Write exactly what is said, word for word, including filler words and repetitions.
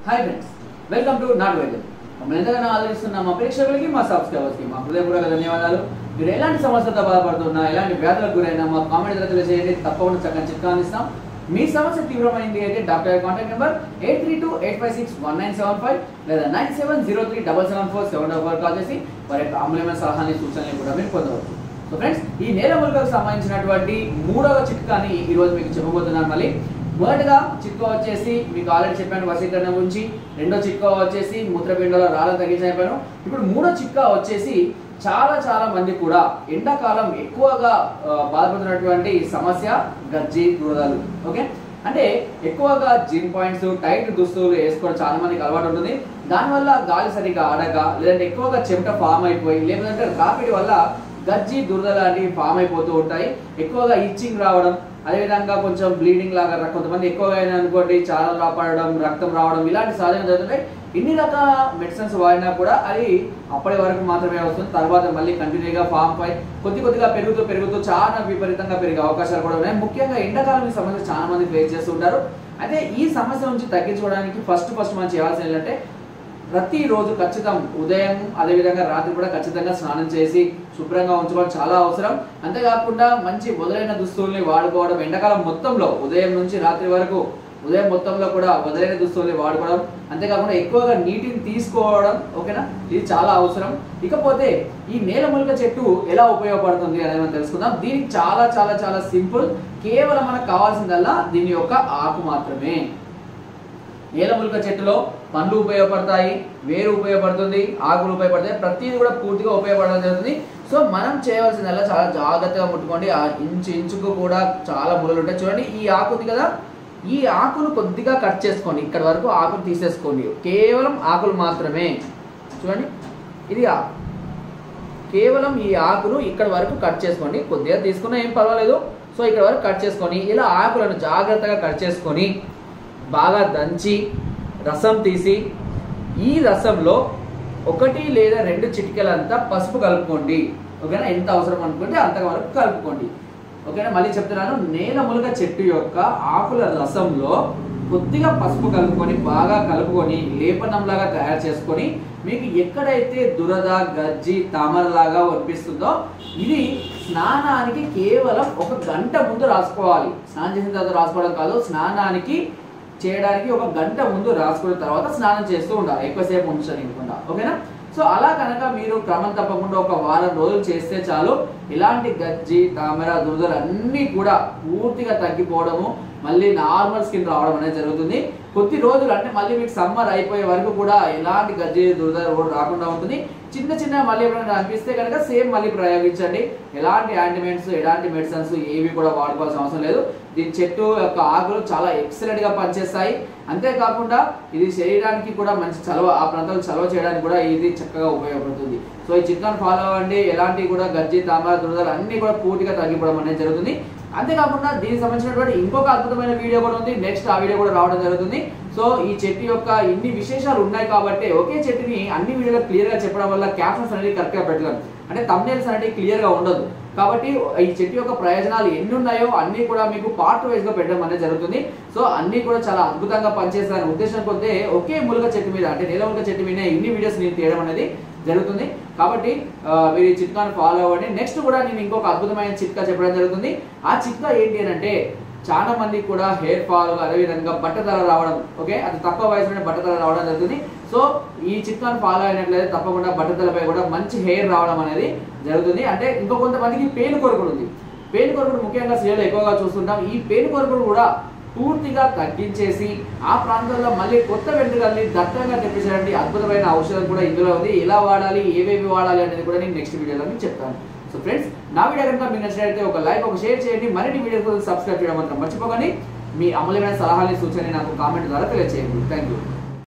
Hi friends, welcome to నాట్ వైద్యం. మమ్మల్ని ఎంతగానో ఆదరిస్తున్న మా ప్రేక్షకులకి, మా సబ్స్క్రైబర్స్కి మా హృదయపూర్వక ధన్యవాదాలు. మీరు ఎలాంటి సమస్యలతో బాధపడుతున్నా, ఎలాంటి వ్యాధులకు గురైనా మా కామెంట్ ద్వారా తెలియజేయండి. తప్పకుండా చక్కని చిట్కా అందిస్తాం. మీ సమస్య తీవ్రమైంది అయితే doctor contact number eight three two eight five six one nine seven five లేదా nine seven zero three double seven four seven double four call చేసి వారి యొక్క అమూల్యమైన సలహాని సూచనలు కూడా మీరు పొందవచ్చు. సో ఫ్రెండ్స్, ఈ నేల మూలికలకు సంబంధించినటువంటి మూడవ చిట్కాని ఈ రోజు మీకు చెప్పబోతున్నాను. మళ్ళీ మొదటగా చిట్కా వచ్చేసి మీకు ఆల్రెడీ చెప్పాను వశీకరణ గురించి. రెండో చిట్కా వచ్చేసి మూత్రపిండాల రాళ్ళను తగ్గించి చెప్పాను. ఇప్పుడు మూడో చిట్కా వచ్చేసి చాలా చాలా మంది కూడా ఎండాకాలం ఎక్కువగా బాధపడుతున్నటువంటి సమస్య గజ్జి దురదలు. ఓకే, అంటే ఎక్కువగా జిమ్ పాయింట్స్, టైట్ దుస్తులు వేసుకోవడం చాలా మందికి అలవాటు ఉంటుంది. దానివల్ల గాలి సరిగా ఆడక, లేదంటే ఎక్కువగా చెమట ఫామ్ అయిపోయి, లేదంటే రాపిడి వల్ల గజ్జి దురద లాంటివి ఫామ్ అయిపోతూ ఉంటాయి. ఎక్కువగా ఇచ్చింగ్ రావడం, అదేవిధంగా కొంచెం బ్లీడింగ్ లాగా, కొంతమంది ఎక్కువగా అయినా అనుకోండి చాలా రాపడడం, రక్తం రావడం, ఇలాంటి సాధన జరుగుతుంటాయి. ఇన్ని రకాల మెడిసిన్స్ వాడినా కూడా అది అప్పటి వరకు మాత్రమే వస్తుంది. తర్వాత మళ్ళీ కంటిన్యూగా ఫామ్ పై కొద్ది కొద్దిగా పెరుగుతూ పెరుగుతూ చాలా విపరీతంగా పెరిగే అవకాశాలు కూడా ఉన్నాయి. ముఖ్యంగా ఎండాకాలం ఈ సమస్య చాలా మంది ఫేస్ చేస్తుంటారు. అయితే ఈ సమస్య నుంచి తగ్గించుకోవడానికి ఫస్ట్ ఫస్ట్ మనం చేయాల్సింది ఏంటంటే, ప్రతిరోజు ఖచ్చితం ఉదయం అదేవిధంగా రాత్రి కూడా ఖచ్చితంగా స్నానం చేసి శుభ్రంగా ఉంచుకోవడం చాలా అవసరం. అంతేకాకుండా మంచి వదిలైన దుస్తుల్ని వాడుకోవడం, ఎండాకాలం మొత్తంలో ఉదయం నుంచి రాత్రి వరకు ఉదయం మొత్తంలో కూడా వదిలైన దుస్తుల్ని వాడుకోవడం, అంతేకాకుండా ఎక్కువగా నీటిని తీసుకోవడం. ఓకేనా, ఇది చాలా అవసరం. ఇకపోతే ఈ నేల మూలిక చెట్టు ఎలా ఉపయోగపడుతుంది అనేది మనం తెలుసుకుందాం. దీనికి చాలా చాలా చాలా సింపుల్. కేవలం మనకు కావాల్సిందల్లా దీని యొక్క ఆకు మాత్రమే. నేల మూలిక చెట్టులో పండ్లు ఉపయోగపడతాయి, వేరు ఉపయోగపడుతుంది, ఆకులు ఉపయోగపడతాయి, ప్రతిదీ కూడా పూర్తిగా ఉపయోగపడడం జరుగుతుంది. సో మనం చేయవలసిందల్లా చాలా జాగ్రత్తగా ముట్టుకోండి. ఆ ఇంచు ఇంచుకు కూడా చాలా ముళ్ళు ఉంటాయి. చూడండి, ఈ ఆకు ఉంది కదా, ఈ ఆకును కొద్దిగా కట్ చేసుకోండి. ఇక్కడ వరకు ఆకులు తీసేసుకోండి. కేవలం ఆకులు మాత్రమే. చూడండి, ఇది ఆకు. కేవలం ఈ ఆకును ఇక్కడ వరకు కట్ చేసుకోండి. కొద్దిగా తీసుకున్నా ఏం పర్వాలేదు. సో ఇక్కడ వరకు కట్ చేసుకొని ఇలా ఆకులను జాగ్రత్తగా కట్ చేసుకొని బాగా దంచి రసం తీసి, ఈ రసంలో ఒకటి లేదా రెండు చిటికెలంతా పసుపు కలుపుకోండి. ఓకేనా, ఎంత అవసరం అనుకుంటే అంత వరకు కలుపుకోండి. ఓకేనా, మళ్ళీ చెప్తున్నాను, నేల మూలిక చెట్టు యొక్క ఆకుల రసంలో కొద్దిగా పసుపు కలుపుకొని బాగా కలుపుకొని లేపనంలాగా తయారు చేసుకొని, మీకు ఎక్కడైతే దురద, గజ్జి, తామరలాగా అనిపిస్తుందో ఇది స్నానానికి కేవలం ఒక గంట ముందు రాసుకోవాలి. స్నానం చేసిన తర్వాత రాసుకోవడం కాదు, స్నానానికి చేయడానికి ఒక గంట ముందు రాసుకున్న తర్వాత స్నానం చేస్తూ ఉండాలి, ఎక్కువసేపు ఉంచనివ్వకుండా. ఓకేనా, సో అలా కనుక మీరు క్రమం తప్పకుండా ఒక వారం రోజులు చేస్తే చాలు, ఇలాంటి గజ్జి, తామర, దురదలు అన్నీ కూడా పూర్తిగా తగ్గిపోవడము, మళ్ళీ నార్మల్ స్కిన్ రావడం అనేది జరుగుతుంది. కొద్ది రోజులు అంటే మళ్ళీ మీకు సమ్మర్ అయిపోయే వరకు కూడా ఎలాంటి గజ్జి, దురద రాకుండా ఉంటుంది. చిన్న చిన్న మళ్ళీ ఎప్పుడైనా అనిపిస్తే కనుక సేమ్ మళ్ళీ ప్రయోగించండి. ఎలాంటి యాంటీమెంట్స్, ఎలాంటి మెడిసిన్స్ ఏవి కూడా వాడుకోవాల్సిన అవసరం లేదు. దీని చెట్టు యొక్క ఆకులు చాలా ఎక్సలెంట్గా పనిచేస్తాయి. అంతేకాకుండా ఇది శరీరానికి కూడా మంచి చలవ, ఆ ప్రాంతాలు చలవ చేయడానికి కూడా ఇది చక్కగా ఉపయోగపడుతుంది. సో ఈ చిట్కాను ఫాలో అవ్వండి. ఎలాంటి కూడా గజ్జి, తామర, దురదలు అన్నీ కూడా పూర్తిగా తగ్గిపోవడం అనేది జరుగుతుంది. అంతేకాకుండా దీనికి సంబంధించినటువంటి ఇంకొక అద్భుతమైన వీడియో కూడా ఉంది. నెక్స్ట్ ఆ వీడియో కూడా రావడం జరుగుతుంది. సో ఈ చెట్టు యొక్క ఇన్ని విశేషాలు ఉన్నాయి కాబట్టి ఒకే చెట్టుని అన్ని వీడియోలో క్లియర్గా చెప్పడం వల్ల క్యాప్షన్స్ అనేది కరెక్ట్గా పెట్టగలం, అంటే థంబ్నెయిల్స్ అనేవి క్లియర్గా ఉండదు. కాబట్టి ఈ చెట్టు యొక్క ప్రయోజనాలు ఎన్ని ఉన్నాయో అన్నీ కూడా మీకు పార్ట్ వైజ్గా పెట్టడం అనేది జరుగుతుంది. సో అన్నీ కూడా చాలా అద్భుతంగా పనిచేస్తారనే ఉద్దేశం కొద్దే ఒకే మూలిక చెట్టు మీద, అంటే నేల మూలిక చెట్టు మీద ఇన్ని వీడియోస్ నేను తీయడం అనేది జరుగుతుంది. కాబట్టి మీరు ఈ చిట్కాను ఫాలో అవ్వండి. నెక్స్ట్ కూడా నేను ఇంకొక అద్భుతమైన చిట్కా చెప్పడం జరుగుతుంది. ఆ చిట్కా ఏంటి అని అంటే, చాలా మంది కూడా హెయిర్ ఫాల్, అదేవిధంగా బట్టతల రావడం, ఓకే, అది తక్కువ వయసులోనే బట్టతల రావడం జరుగుతుంది. సో ఈ చిట్కాను ఫాలో అయినట్లయితే తప్పకుండా బట్టతలపై కూడా మంచి హెయిర్ రావడం అనేది జరుగుతుంది. అంటే ఇంకో కొంతమందికి పేను కొరకుడు ఉంది. పేను కొరకుడు ముఖ్యంగా స్త్రీలు ఎక్కువగా చూస్తుంటాం. ఈ పేను కొరకుడు కూడా పూర్తిగా తగ్గించేసి ఆ ప్రాంతంలో మళ్ళీ కొత్త వెంట్రుకల్ని దట్టంగా తెప్పించడానికి అద్భుతమైన ఔషధం కూడా ఇందులో ఉంది. ఎలా వాడాలి, ఏవేవి వాడాలి అనేది కూడా నేను నెక్స్ట్ వీడియోలో మీకు చెప్తాను. సో ఫ్రెండ్స్, నా వీడియో కనుక మీకు నచ్చినట్లయితే ఒక లైక్, ఒక షేర్ చేయండి. మరిన్ని వీడియోస్ కోసం సబ్స్క్రైబ్ చేయడం మాత్రం మర్చిపోకండి. మీ అమూల్యమైన సలహాలని, సూచనని నాకు కామెంట్ ద్వారా తెలియజేయండి. Thank you.